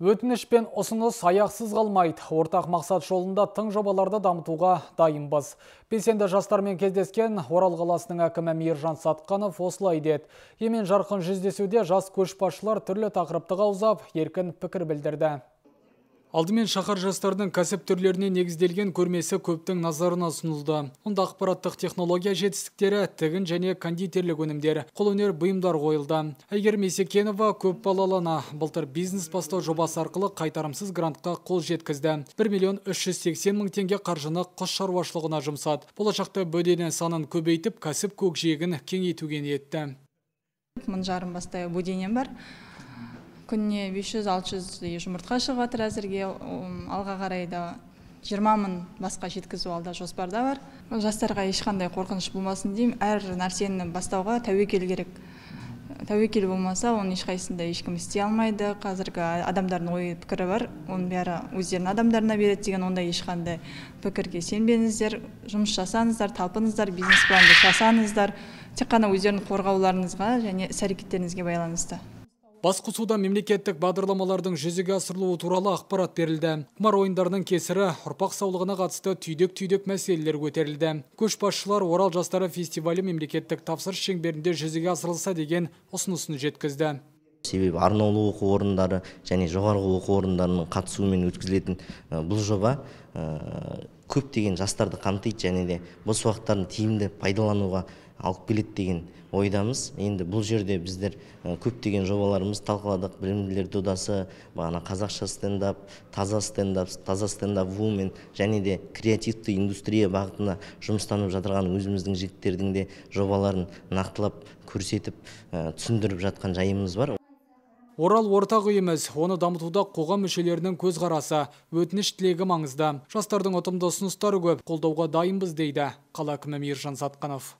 Өтініш пен ұсыныс аяқсыз қалмайды. Ортақ мақсат жолында тың жобаларды дамытуға дайынбыз. Белсенді жастармен кездескен Орал қаласының әкімі Мейіржан Сатқанов осылай деді. Емен жарқын жүздесуде жас көшбасшылар түрлі тақырыпты қаузап, еркін пікір білдірді. Алдымен шаһар жастарының кәсіп түрлеріне негізделген көрмесі көптің назарына ұсынылды. Онда ақпараттық технология жетістіктері, тігін және кондитерлік өнімдер, қолөнер бұйымдар қойылды. Әйгерім Есекенова көп балалы ана былтыр бизнес бастау жобасы арқылы қайтарымсыз грантқа қол жеткізді. 1,380,000 теңге қаржыны құс шаруашылығына жұмсады. Болашақта бөдене санын көбейтіп, кәсіп көкжиегін кеңейтуге ниетті. 1,5 мың бастай бөденем бар. Күніне 500-600 жұмыртқа шығып жатыр әзірге. Алға қарай да 20 мың басқа жеткізу алда жоспарда бар. Жастарға ешқандай қорқыныш болмасын деймін. Әр нәрсені бастауға тәуекел керек. Тәуекел болмаса, оның ешқайсында ешкім істей алмайды. Қазіргі адамдардың ой пікірі бар. Оның бәрі өздерінің адамдарына береді деген, онда ешқандай пікірге сенбеңіздер. Жұмыс жасаңыздар, талпыныңыздар, бизнес планды жасаңыздар. Тек қана өздерінің қорғауларыңызға және іс-әрекеттеріңізге байланысты. Басқосуда мемлекеттік бағдарламалардың жүзеге асырылуы туралы ақпарат берілді. Құмар ойындарының кесірі ұрпақ саулығына қатысты түйдек мәселелер көтерілді. Көшбасшылар Орал жастары фестивалі мемлекеттік тапсырыс шеңберінде жүзеге асырылса деген ұсынысын жеткізді. Себебі арнаулы оқу орындары және жоғарғы оқу орындарының қатысуымен өткізілетін бұл жоба көптеген жастарды қамтиды және де бос уақыттарын тиімді пайдалануға алып келеді деген ойдамыз. Енді бұл жерде біздер көптеген жобаларымыз талқыладық. Білімділер додасы, бағана қазақша стендап, таза стендап вумен және де креативті индустрия бағытына жұмыстанып жатырған өзіміздің жігіттердің де жобаларын нақтылап көрсетіп, түсіндіріп жатқан жайымыз бар. Орал ортақ үйіміз, оны дамытуда қоғам мүшелерінің көзқарасы, өтініш тілегі маңызды. Жастардың ұтымды ұсыныстары көп, қолдауға дайынбыз дейді қала әкімі Мейіржан Сатқанов.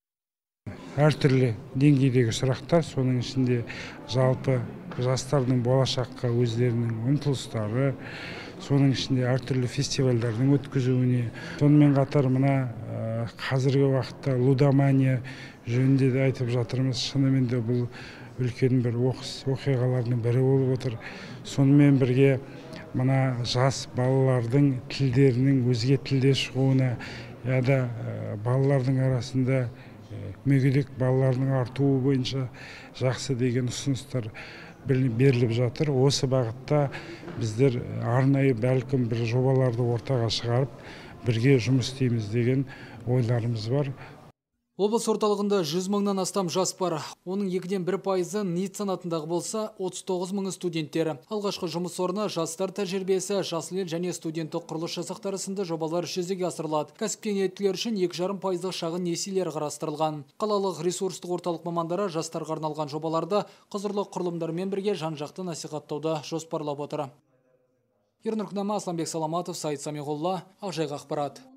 Әртүрлі деңгейдегі сұрақтар, соның ішінде жалпы жастардың болашаққа өздерінің ұмтылыстары, соның ішінде әртүрлі фестивальдардың өткізуіне, сонымен қатар мына қазіргі уақытта лудомания жөнінде де айтып жатырмыз. Шынымен де бұл үлкен бір оқиғалардың бірі болып отыр. Сонымен бірге мына жас балалардың тілдерінің өзге тілде шығуына, яда балалардың арасында мүгедек балалардың артуы бойынша жақсы деген ұсыныстар беріліп жатыр. Осы бағытта біздер арнайы бәлкім бір жобаларды ортаға шығарып, бірге жұмыс істейміз деген ойларымыз бар. Облыс орталығында 100 мыңнан астам жас бар. Оның 2-1% ниет санатындағы болса, 39 мыңы студенттері. Алғашқы жұмыс орны жастар тәжірибесі, жасыл ел және студенттік құрылыс жасақтары сынды жобалар жүзеге асырылады. Кәсіпке ниеттілер үшін 2,5% шағын несиелер қарастырылған. Қалалық ресурстық орталық мамандары жастарға арналған жобаларды құзырлы құрылымдармен бірге жан-жақты насихаттауды жоспарлап отыр. Ернұр Күнама, Асланбек Саламатов, Сайт Самиғолла, Ақжайық ақпарат.